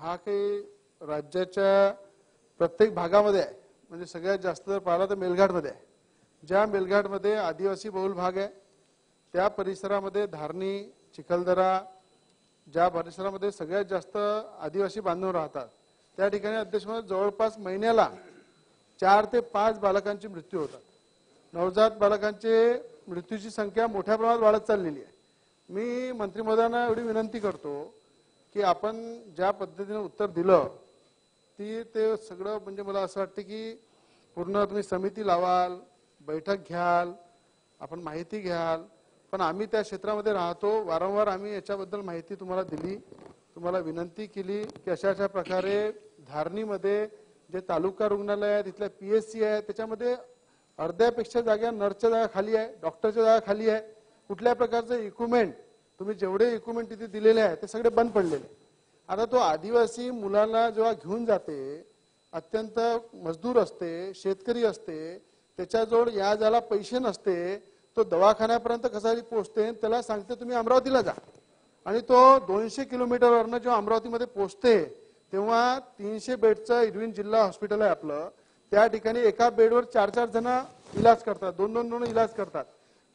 हा काही राज्याच्या प्रत्येक भागामध्ये आहे. म्हणजे सगळ्यात जास्त जर पाहिला तर मेलघाटमध्ये आहे. ज्या मेलघाटमध्ये आदिवासी बहुल भाग आहे त्या परिसरामध्ये धारणी, चिखलदरा, ज्या परिसरामध्ये सगळ्यात जास्त आदिवासी बांधव राहतात त्या ठिकाणी अध्यक्ष जवळपास महिन्याला 4 ते 5 बालकांचे मृत्यू होतात. नवजात बालकांचे मृत्यूची संख्या मोठ्या प्रमाणात वाढत चाललेली आहे. मी मंत्री महोदयांना एवढी विनंती करतो की आपण ज्या पद्धतीने उत्तर दिलं ते सगळं म्हणजे मला असं वाटतं की पूर्ण तुम्ही समिती लावाल, बैठक घ्याल, आपण माहिती घ्याल, पण आम्ही त्या क्षेत्रामध्ये राहतो. वारंवार आम्ही याच्याबद्दल माहिती तुम्हाला दिली, तुम्हाला विनंती केली की अशा प्रकारे धारणीमध्ये जे तालुका रुग्णालय आहे, तिथल्या PSC आहे, त्याच्यामध्ये अर्ध्यापेक्षा जागा नर्सच्या जागा खाली आहे, डॉक्टरच्या जागा खाली आहे. कुठल्या प्रकारचे इक्विपमेंट तुम्ही जेवढे इक्विपमेंट तिथे दिलेले आहे ते सगळे बंद पडलेले. आता तो आदिवासी मुलाला जेव्हा घेऊन जाते, अत्यंत मजदूर असते, शेतकरी असते, त्याच्याजवळ या जायला पैसे नसते, तो दवाखान्यापर्यंत कसा पोहोचते, त्याला सांगते तुम्ही अमरावतीला जा, आणि तो 200 किलोमीटरवरनं जेव्हा अमरावतीमध्ये पोहोचते तेव्हा 300 बेडचं इरविन जिल्हा हॉस्पिटल आहे आपलं, त्या ठिकाणी एका बेडवर 4-4 जण इलाज करतात, 2-2 इलाज करतात.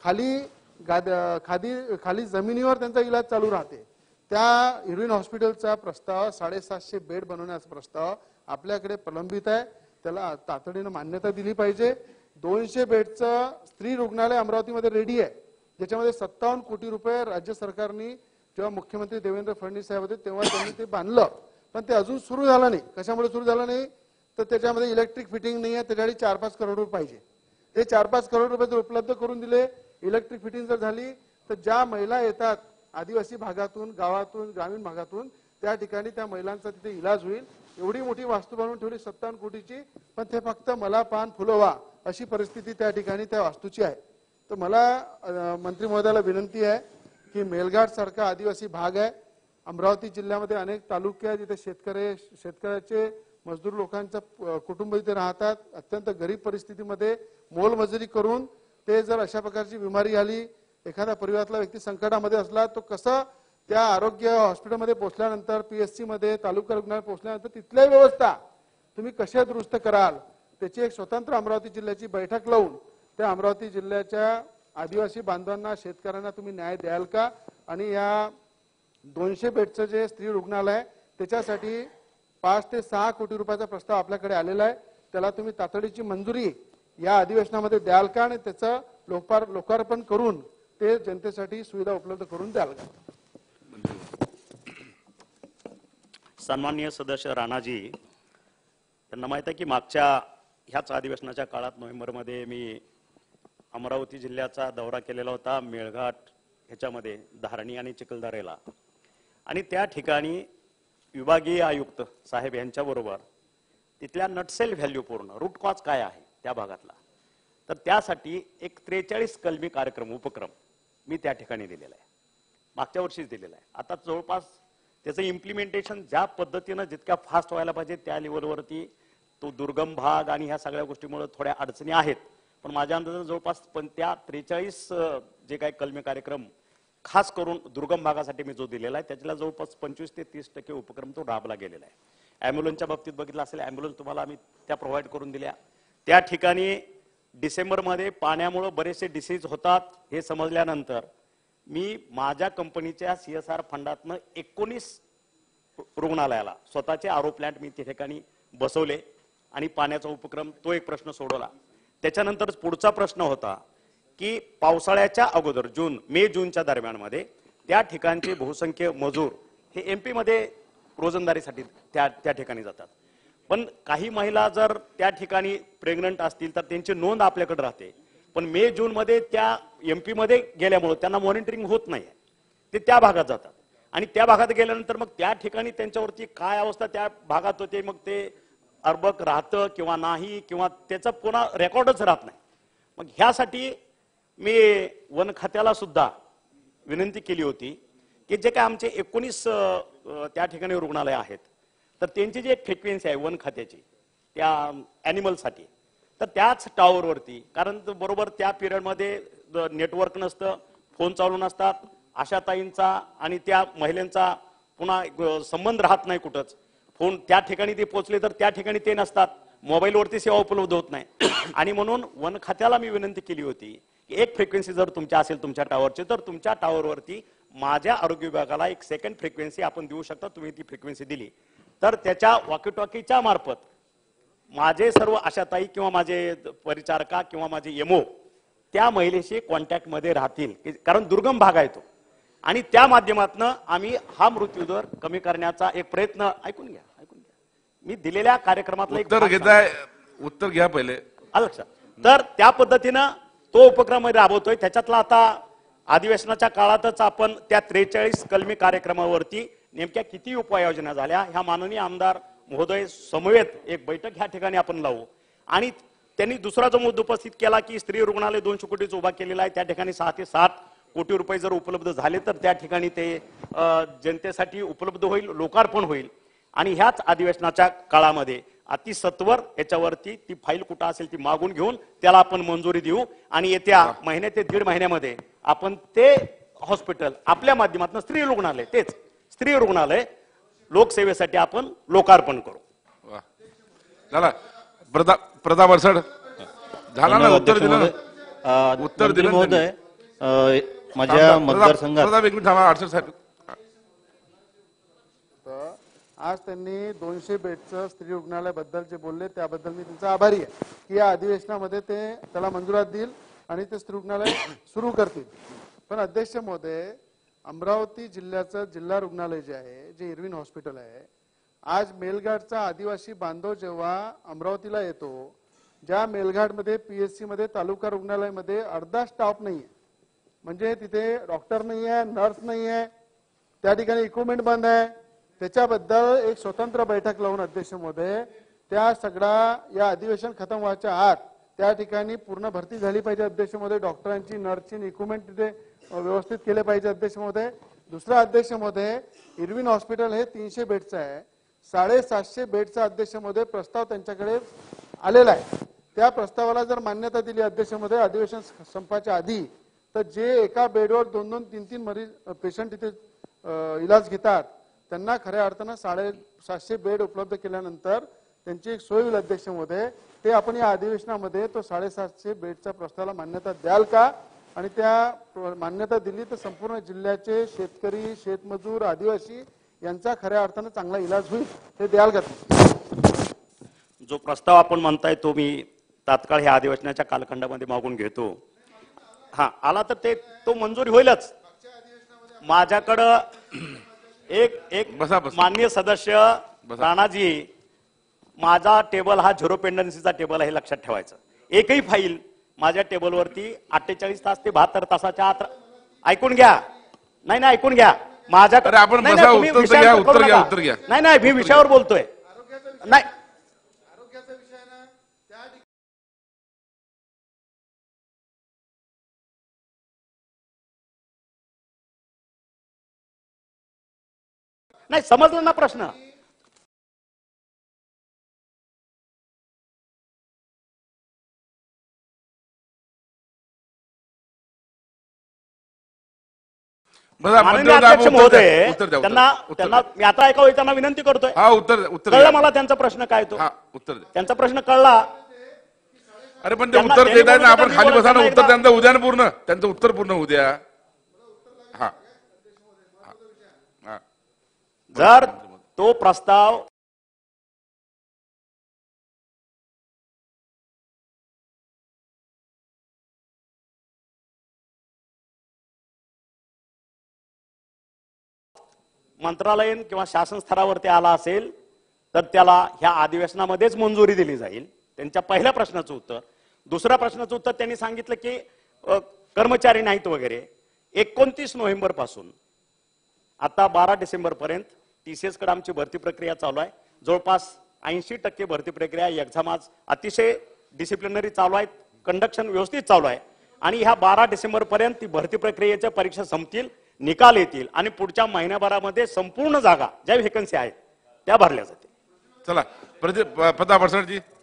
खाली जमिनीवर त्यांचा इलाज चालू राहते. त्या इरविन हॉस्पिटलचा प्रस्ताव 750 बेड बनवण्याचा प्रस्ताव आपल्याकडे प्रलंबित आहे, त्याला तातडीने मान्यता दिली पाहिजे. 200 बेडचं स्त्री रुग्णालय अमरावतीमध्ये रेडी आहे, ज्याच्यामध्ये 57 कोटी रुपये राज्य सरकारने जेव्हा मुख्यमंत्री देवेंद्र फडणवीस साहेब होते तेव्हा त्यांनी ते बांधलं, पण ते अजून सुरू झालं नाही. कशामुळे सुरू झालं नाही तर त्याच्यामध्ये इलेक्ट्रिक फिटिंग नाही आहे, त्याच्यासाठी 4-5 करोड रुपये पाहिजे. ते 4-5 करोड रुपये जर उपलब्ध करून दिले, इलेक्ट्रिक फिटिंग जर झाली तर ज्या महिला येतात आदिवासी भागातून, गावातून, ग्रामीण भागातून, त्या ठिकाणी त्या महिलांचा तिथे इलाज होईल. एवढी मोठी वास्तू बनवून ठेवली 57 कोटीची, पण ते फक्त मला पान फुलवा अशी परिस्थिती त्या ठिकाणी त्या वास्तूची आहे. तर मला मंत्री महोदयाला विनंती आहे की मेलघाट सारखा आदिवासी भाग आहे, अमरावती जिल्ह्यामध्ये अनेक तालुके आहेत जिथे शेतकऱ्याचे मजदूर लोकांचा कुटुंब इथे राहतात, अत्यंत गरीब परिस्थितीमध्ये मोलमजुरी करून ते जर अशा प्रकारची बिमारी आली, एखादा परिवारातला व्यक्ती संकटामध्ये असला, तो कसं त्या आरोग्य हॉस्पिटलमध्ये पोहोचल्यानंतर, PSC मध्ये, तालुका रुग्णालयात पोहोचल्यानंतर तिथल्या व्यवस्था तुम्ही कशा दुरुस्त कराल, त्याची एक स्वतंत्र अमरावती जिल्ह्याची बैठक लावून त्या अमरावती जिल्ह्याच्या आदिवासी बांधवांना, शेतकऱ्यांना तुम्ही न्याय द्याल का? आणि या 200 बेडचं जे स्त्री रुग्णालय आहे त्याच्यासाठी 5 ते 6 कोटी रुपयाचा प्रस्ताव आपल्याकडे आलेला आहे, त्याला तुम्ही तातडीची मंजुरी या अधिवेशनामध्ये द्याल का? आणि त्याचं लोकार्पण करून ते जनतेसाठी सुविधा उपलब्ध करून द्याल का? सन्माननीय सदस्य राणाजी, त्यांना माहित आहे की मागच्या ह्याच अधिवेशनाच्या काळात नोव्हेंबरमध्ये मी अमरावती जिल्ह्याचा दौरा केलेला होता, मेळघाट ह्याच्यामध्ये धारणी आणि चिखलदऱ्याला, आणि त्या ठिकाणी विभागीय आयुक्त साहेब यांच्याबरोबर तिथल्या नटसेल व्हॅल्यू पूर्ण रूट कॉज काय आहे त्या भागातला, तर त्यासाठी एक 43 कलमी कार्यक्रम उपक्रम मी त्या ठिकाणी दिलेला आहे, मागच्या वर्षीच दिलेला आहे. आता जवळपास त्याचं इम्प्लिमेंटेशन ज्या पद्धतीनं जितक्या फास्ट व्हायला पाहिजे त्या लेवलवरती तो दुर्गम भाग आणि ह्या सगळ्या गोष्टीमुळे थोड्या अडचणी आहेत, पण माझ्या अंदाजाने जवळपास त्या 43 जे काही कलमी कार्यक्रम खास करून दुर्गम भागासाठी मी जो दिलेला आहे त्याच्याला जवळपास 25 ते 30% उपक्रम तो राबला गेलेला आहे. ॲम्ब्युलन्सच्या बाबतीत बघितलं असेल, ॲम्ब्युलन्स तुम्हाला आम्ही त्या प्रोव्हाइड करून दिल्या. त्या ठिकाणी डिसेंबरमध्ये पाण्यामुळे बरेचसे डिसीज होतात हे समजल्यानंतर मी माझ्या कंपनीच्या CSR फंडातनं 19 रुग्णालयाला स्वतःचे RO प्लांट मी त्या ठिकाणी बसवले आणि पाण्याचा उपक्रम तो एक प्रश्न सोडवला. त्याच्यानंतर पुढचा प्रश्न होता की पावसाळ्याच्या अगोदर मे जूनच्या दरम्यानमध्ये त्या ठिकाणचे बहुसंख्य मजूर हे MP मध्ये रोजंदारीसाठी त्या ठिकाणी जातात, पण काही महिला जर त्या ठिकाणी प्रेग्नंट असतील तर त्यांची नोंद आपल्याकडे राहते, पण मे जून मध्ये त्या MP मध्ये गेल्यामुळे त्यांना मॉनिटरिंग होत नाही, ते त्या भागात जातात आणि त्या भागात गेल्यानंतर मग त्या ठिकाणी त्यांच्यावरती काय अवस्था त्या भागात होते, मग ते अर्बक राहतं किंवा नाही किंवा त्याचं पुन्हा रेकॉर्डच राहत नाही. मग ह्यासाठी मी वन खात्याला सुद्धा विनंती केली होती की जे काय आमचे 19 त्या ठिकाणी रुग्णालय आहेत तर त्यांची जी एक फ्रिक्वेन्सी आहे वन खात्याची त्या ॲनिमलसाठी, तर त्याच टॉवरवरती, कारण बरोबर त्या पिरियडमध्ये नेटवर्क नसतं, फोन चालू नसतात, आशाताईंचा आणि त्या महिलांचा पुन्हा संबंध राहत नाही कुठंच, फोन त्या ठिकाणी ते पोहोचले तर त्या ठिकाणी ते नसतात, मोबाईलवरती सेवा उपलब्ध होत नाही. आणि म्हणून वन खात्याला मी विनंती केली होती की एक फ्रिक्वेन्सी जर तुमच्या असेल तुमच्या टावरची, तर तुमच्या टावरवरती माझ्या आरोग्य विभागाला एक सेकंड फ्रिक्वेन्सी आपण देऊ शकता. तुम्ही ती फ्रिक्वेन्सी दिली तर त्याच्या वॉकीटॉकीच्या मार्फत माझे सर्व आशाताई किंवा माझे परिचारका किंवा माझे एमओ त्या महिलेशी कॉन्टॅक्ट मध्ये राहतील, कारण दुर्गम भाग आहे तो. आणि त्या माध्यमातून आम्ही हा मृत्यूदर कमी करण्याचा एक प्रयत्न, ऐकून घ्या मी दिलेल्या कार्यक्रमातलं एक उत्तर भाग घेताय, उत्तर घ्या पहिले. आलं लक्षात. तर त्या पद्धतीनं तो उपक्रम राबवतोय. त्याच्यातला आता अधिवेशनाच्या काळातच आपण त्या 43 कलमी कार्यक्रमावरती नेमक्या किती उपाययोजना झाल्या ह्या माननीय आमदार महोदय समवेत एक बैठक ह्या ठिकाणी आपण लावू. आणि त्यांनी दुसरा जो मुद्दा उपस्थित केला की स्त्री रुग्णालय 200 कोटीचं उभा केलेला आहे, त्या ठिकाणी 6 ते 7 कोटी रुपये जर उपलब्ध झाले तर त्या ठिकाणी ते जनतेसाठी उपलब्ध होईल, लोकार्पण होईल. आणि ह्याच अधिवेशनाच्या काळामध्ये अतिसत्वर याच्यावरती ती फाईल कुठं असेल ती मागून घेऊन त्याला आपण मंजुरी देऊ. आणि येत्या महिन्या ते 1.5 महिन्यामध्ये आपण ते हॉस्पिटल आपल्या माध्यमातून स्त्री रुग्णालय, तेच स्त्री रुग्णालय लोकसेवेसाठी आपण लोकार्पण करू. वा. झाला प्रताप अडसड झाला ना, उत्तर दिलं ना? उत्तर दिलं महोदय. माझ्या मतदारसंघात प्रताप एक मिनिट थांबा. अडसड साहेब, आज त्यांनी 200 बेडचं स्त्री रुग्णालयाबद्दल जे बोलले त्याबद्दल मी त्यांचा आभारी आहे की या अधिवेशनामध्ये ते त्याला मंजुरात देईल आणि ते स्त्री रुग्णालय सुरू करतील. पण अध्यक्ष महोदय, अमरावती जिल्ह्याचं जिल्हा रुग्णालय जे आहे, जे इरविन हॉस्पिटल आहे, आज मेलघाटचा आदिवासी बांधव जेव्हा अमरावतीला येतो, ज्या मेलघाटमध्ये पीएचसी मध्ये तालुका रुग्णालयामध्ये अर्धा स्टाफ नाहीये, म्हणजे तिथे डॉक्टर नाही आहे, नर्स नाही आहे, त्या ठिकाणी इक्विपमेंट बंद आहे, त्याच्याबद्दल एक स्वतंत्र बैठक लावून अध्यक्ष महोदय त्या सगळा या अधिवेशन खतम व्हायच्या आत त्या ठिकाणी पूर्ण भरती झाली पाहिजे अध्यक्ष महोदय. डॉक्टरांची, नर्सची इक्विपमेंट तिथे व्यवस्थित केले पाहिजे अध्यक्ष महोदय. दुसरा अध्यक्ष महोदय, इरविन हॉस्पिटल हे 300 बेडचं आहे, 750 बेडचा अध्यक्ष महोदय प्रस्ताव त्यांच्याकडे आलेला आहे. त्या प्रस्तावाला जर मान्यता दिली अध्यक्ष महोदय अधिवेशन संपाच्या आधी, तर जे एका बेडवर 2-2, 3-3 मरीज पेशंट तिथे इलाज घेतात त्यांना खऱ्या अर्थानं 750 बेड उपलब्ध केल्यानंतर त्यांची एक सोय होईल अध्यक्ष महोदय. ते आपण या अधिवेशनामध्ये तो 750 बेडच्या प्रस्तावाला मान्यता द्याल का? आणि त्या मान्यता दिली तर संपूर्ण जिल्ह्याचे शेतकरी, शेतमजूर, आदिवासी यांचा खऱ्या अर्थानं चांगला इलाज होईल, हे द्याल का? जो प्रस्ताव आपण म्हणताय तो मी तात्काळ ह्या अधिवेशनाच्या कालखंडामध्ये मागून घेतो. हा आला तर ते तो मंजूर होईलच. माझ्याकडं एक माननीय सदस्य राणाजी, माझा टेबल हा झिरो पेंडन्सीचा टेबल आहे, लक्षात ठेवायचं. एकही फाईल माझ्या टेबलवरती 48 तास ते 72 तासाच्या आत, ऐकून घ्या, नाही ऐकून घ्या माझ्याकडे, आपण बसा, उत्तर घ्या. नाही मी विषयावर बोलतोय. नाही नाही समजलं ना प्रश्न. अध्यक्ष महोदय, त्यांना मी आता ऐकावं त्यांना विनंती करतोय. हा उत्तर कळलं मला त्यांचा प्रश्न काय तो. उत्तर त्यांचा प्रश्न कळला. अरे पण ते उत्तर देत आहे ना, आपण खाली बसा, उत्तर त्यांचं उद्या पूर्ण, त्यांचं उत्तर पूर्ण होऊ द्या. हा जर तो प्रस्ताव मंत्रालयीन किंवा शासन स्तरावरती आला असेल तर त्याला ह्या अधिवेशनामध्येच मंजुरी दिली जाईल. त्यांच्या पहिल्या प्रश्नाचं उत्तर. दुसऱ्या प्रश्नाचं उत्तर त्यांनी सांगितलं की कर्मचारी नाहीत वगैरे. 29 नोव्हेंबर पासून आता 12 डिसेंबर पर्यंत टीसीएस कडे आमची भरती प्रक्रिया चालू आहे. जवळपास 80% भरती प्रक्रिया एक्झाम आज अतिशय डिसिप्लिनरी चालू आहेत, कंडक्शन व्यवस्थित चालू आहे. आणि ह्या 12 डिसेंबर पर्यंत ती भरती प्रक्रियेच्या परीक्षा संपतील, निकाल येतील आणि पुढच्या महिन्याभरामध्ये संपूर्ण जागा ज्या व्हेकन्सी आहेत त्या भरल्या जातील. चला प्रताप अडसडजी.